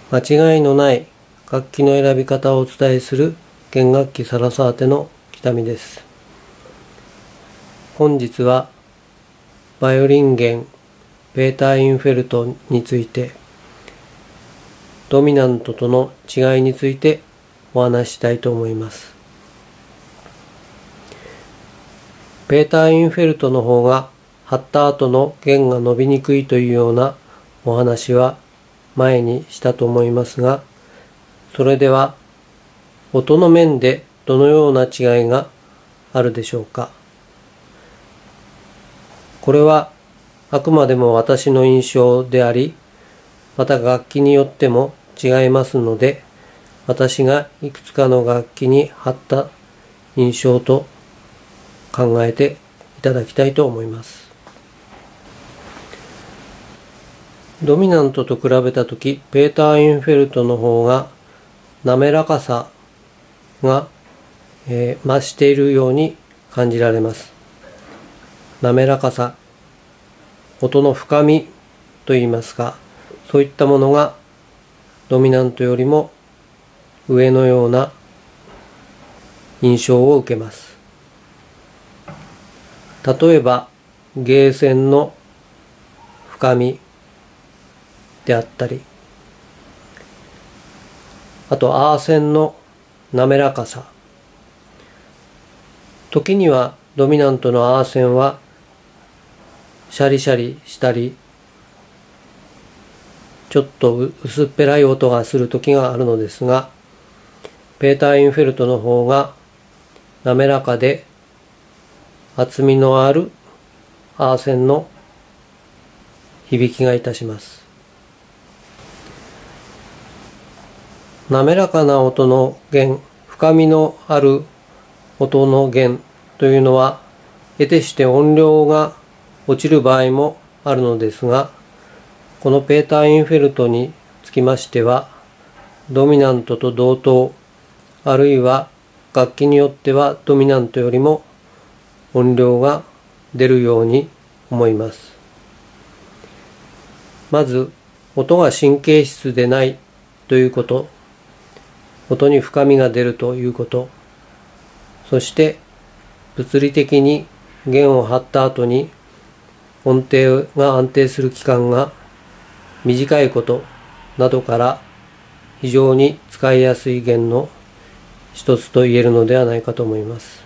間違いのない楽器の選び方をお伝えする弦楽器サラサーテの北見です。本日はバイオリン弦ペーター・インフェルトについて、ドミナントとの違いについてお話ししたいと思います。ペーター・インフェルトの方が張った後の弦が伸びにくいというようなお話は前にしたと思いますが、それでは音の面でどのような違いがあるでしょうか。これはあくまでも私の印象であり、また楽器によっても違いますので、私がいくつかの楽器に貼った印象と考えていただきたいと思います。ドミナントと比べたとき、ペーター・インフェルトの方が滑らかさが、増しているように感じられます。滑らかさ、音の深みといいますか、そういったものがドミナントよりも上のような印象を受けます。例えばゲーセンの深みであったり、あとアーセンの滑らかさ、時にはドミナントのアーセンはシャリシャリしたり、ちょっと薄っぺらい音がする時があるのですが、ペーター・インフェルトの方が滑らかで厚みのあるアーセンの響きがいたします。滑らかな音の弦、深みのある音の弦というのは、得てして音量が落ちる場合もあるのですが、このペーター・インフェルトにつきましては、ドミナントと同等、あるいは楽器によってはドミナントよりも音量が出るように思います。まず、音が神経質でないということ、音に深みが出るということ、そして物理的に弦を張った後に音程が安定する期間が短いことなどから非常に使いやすい弦の一つと言えるのではないかと思います。